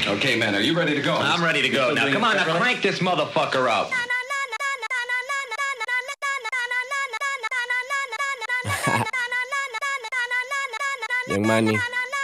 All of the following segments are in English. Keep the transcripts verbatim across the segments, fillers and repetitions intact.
Okay, man, are you ready to go? I'm ready to go. Now, come on, now crank this motherfucker up. Young Money.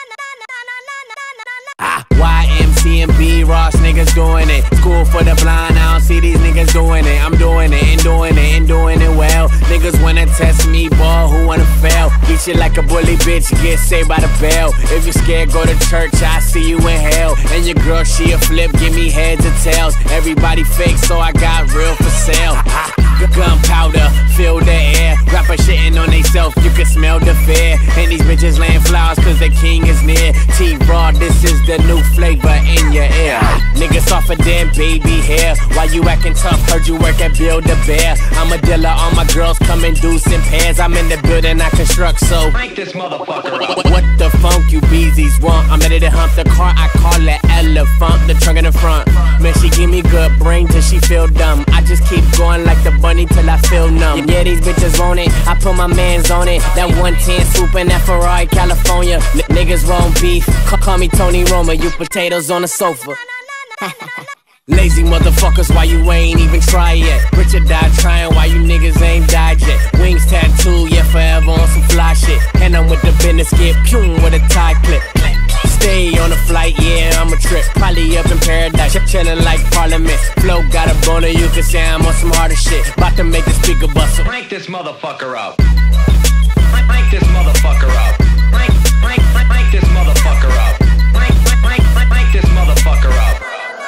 Ah, Y M C M B, Ross niggas doing it. School for the blind, I don't see these niggas doing it. I'm doing it and doing it and doing it well. Niggas wanna test me, boy, who wanna fail? Eat shit like a bully bitch, get saved by the bell. If you scared, go to church, I see you in hell. And your girl, she a flip, give me heads or tails. Everybody fake, so I got real for sale. Gunpowder, fill the air. Rapper shitting on theyself, you can smell the fear. And these bitches laying flowers cause the king is near. T-Raw, this is the new flavor in your ear. Niggas off of damn baby hair. Why you acting tough? Heard you work at Build-A-Bear. I'm a dealer, all my girls come in deuce in pairs. I'm in the building, I construct, so crank this motherfucker up. What the funk you beezies want? I'm ready to hump the car, I call it elephant. The trunk in the front. Man, she give me good brain till she feel dumb. I just keep going like the bunny till I feel numb. Yeah, these bitches want it, I put my mans on it. That one ten swoop in that Ferrari, California. N niggas want beef, call, call me Tony Roma. You potatoes on the sofa. Lazy motherfuckers, why you ain't even try yet? Richard died trying, why you niggas ain't died yet? Wings tattoo, yeah, forever on some fly shit. And I'm with the business, get pum with a tie clip. Stay on the flight, yeah, I'm a trip. Probably up in paradise, chillin' like Parliament. Flow got a boner, you can say I'm on some harder shit. About to make the speaker bustle. Crank this motherfucker up. Crank this motherfucker up. Crank, crank, crank this motherfucker up. Crank, crank, crank this motherfucker up.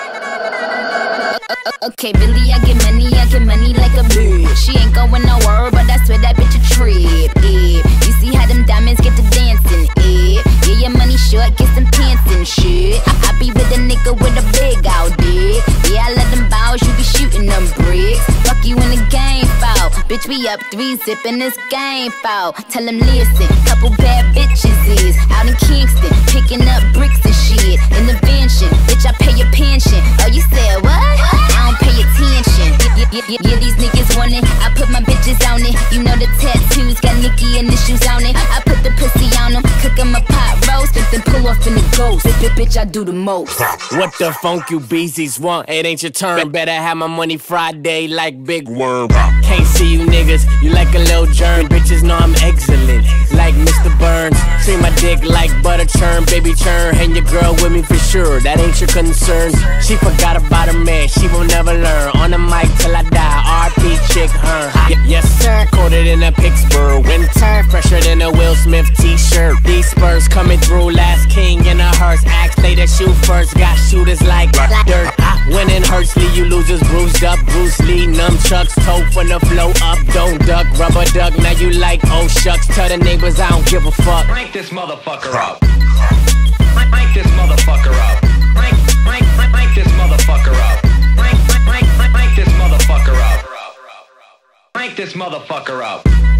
Okay, Billy, I get money, I get money like a bitch. She ain't going nowhere, but I swear that bitch a trip. Yeah, you see how them diamonds get to dancing. Yeah, yeah, your money short, get some pants and shit. I, I be with a nigga with a big out dick. Yeah, I let them bows, you be shooting them bricks. Fuck you in the game, foul. Bitch, we up three, zipping this game, foul. Tell them listen, couple bad bitches is out in Kingston, picking up bricks and shit. In the mansion, bitch, I pay your pension. Oh, you said what? I don't pay attention. Yeah, yeah, yeah, yeah, these niggas want it. I put my bitches on it. You know the tattoos got Nicki initials on it. I put the pussy on them, cook them a pot roast, then pull off in the ghost. Bitch, bitch, I do the most. What the funk you beezies want? It ain't your turn. Better have my money Friday like Big Worm. Can't see you niggas, you like a little germ. Bitches know I'm excellent, like Mister Burns. Treat my dick like butter churn, baby churn. And your girl with me for sure, that ain't your concern. She forgot about her man, she will never learn. On the mic till I die, R P chick, her. Yes sir, coated in a Pittsburgh winter, fresher than a Will Smith t-shirt. These Spurs coming through, last king in a hearse. Axe later, shoot first, got shooters like dirt. Winning hurts, leave you losers bruised up. Bruce Lee, nunchucks, toe from the flow up. Don't duck, rubber duck, now you like oh shucks. Tell the neighbors I don't give a fuck. Crank this motherfucker up. Crank this motherfucker up. Crank, crank, crank this motherfucker up. Crank, crank, crank this motherfucker up. Crank this motherfucker up.